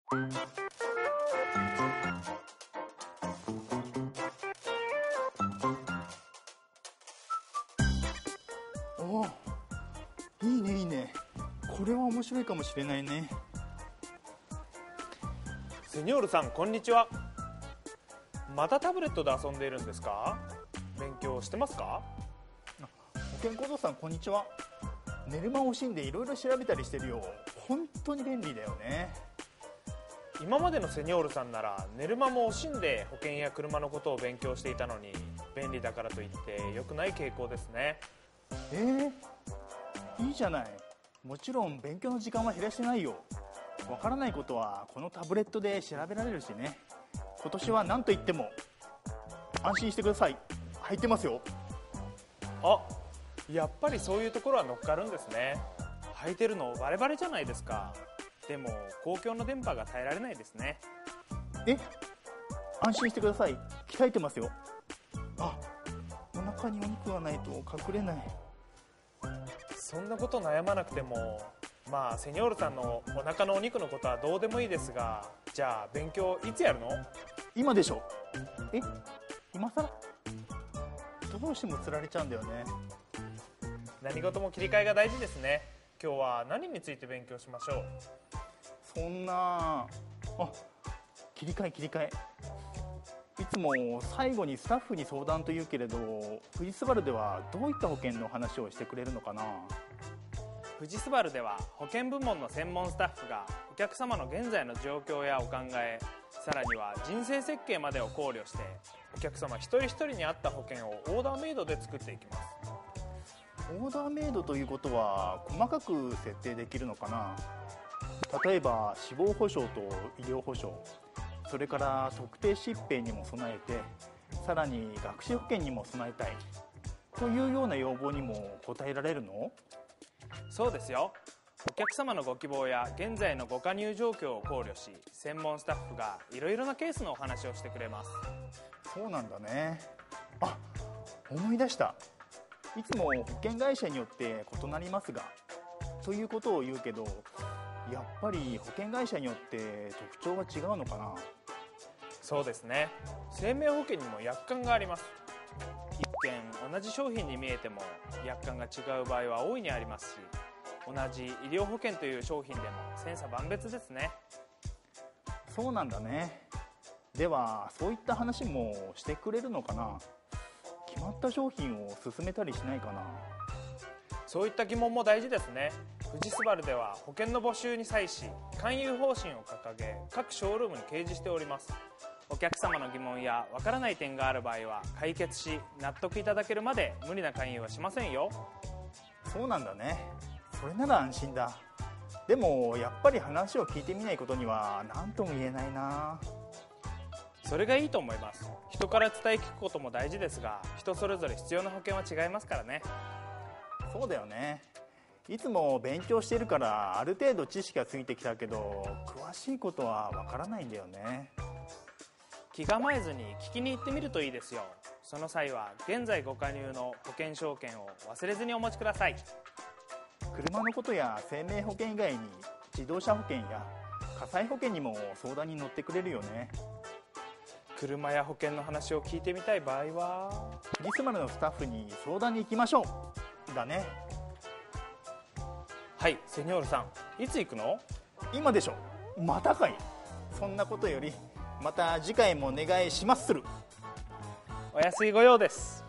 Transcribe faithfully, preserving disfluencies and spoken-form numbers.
おお、いいねいいね。これは面白いかもしれないね。 セニョールさん、こんにちは。またタブレットで遊んでいるんですか？勉強してますか？ 保健講座さん、こんにちは。寝る間を惜しんでいろいろ調べたりしてるよ。本当に便利だよね。 今までのセニョールさんなら寝る間も惜しんで保険や車のことを勉強していたのに、便利だからといって良くない傾向ですね。 えー、いいじゃない。もちろん勉強の時間は減らしてないよ。わからないことはこのタブレットで調べられるしね。今年は何と言っても安心してください。入ってますよ。 あ、やっぱりそういうところは乗っかるんですね。履いてるのバレバレじゃないですか。でも公共の電波が耐えられないですね。 え、安心してください。鍛えてますよ。あ、お腹にお肉がないと隠れない。 そんなこと悩まなくても、まあセニョールさんのお腹のお肉のことはどうでもいいですが、じゃあ勉強いつやるの？ 今でしょ。え、今更？どうしても釣られちゃうんだよね。 何事も切り替えが大事ですね。今日は何について勉強しましょう？ そんなあ、切り替え切り替え。いつも最後にスタッフに相談というけれど、富士スバルではどういった保険の話をしてくれるのかな？ 富士スバルでは保険部門の専門スタッフがお客様の現在の状況やお考え、さらには人生設計までを考慮してお客様一人一人に合った保険をオーダーメイドで作っていきます。 オーダーメイドということは細かく設定できるのかな？例えば死亡保障と医療保障、それから特定疾病にも備えて、さらに学資保険にも備えたいというような要望にも応えられるの？ そうですよ。お客様のご希望や現在のご加入状況を考慮し、専門スタッフがいろいろなケースのお話をしてくれます。 そうなんだね。あ、思い出した。いつも保険会社によって異なりますがということを言うけど、やっぱり保険会社によって特徴は違うのかな？ そうですね。生命保険にも約款があります。一見同じ商品に見えても約款が違う場合は大いにありますし、同じ医療保険という商品でも千差万別ですね。 そうなんだね。ではそういった話もしてくれるのかな？決まった商品を勧めたりしないかな？ そういった疑問も大事ですね。富士スバルでは保険の募集に際し勧誘方針を掲げ、各ショールームに掲示しております。お客様の疑問やわからない点がある場合は解決し、納得いただけるまで無理な勧誘はしませんよ。 そうなんだね。それなら安心だ。でもやっぱり話を聞いてみないことには何とも言えないな。 それがいいと思います。人から伝え聞くことも大事ですが、人それぞれ必要な保険は違いますからね。 そうだよね。いつも勉強してるからある程度知識がついてきたけど、詳しいことはわからないんだよね。 気構えずに聞きに行ってみるといいですよ。その際は現在ご加入の保険証券を忘れずにお持ちください。 車のことや生命保険以外に自動車保険や火災保険にも相談に乗ってくれるよね。 車や保険の話を聞いてみたい場合は富士スバルのスタッフに相談に行きましょうだね。 はい、セニョールさん、いつ行くの？ 今でしょ。またかい。そんなことよりまた次回もお願いしまする。 お安いご用です。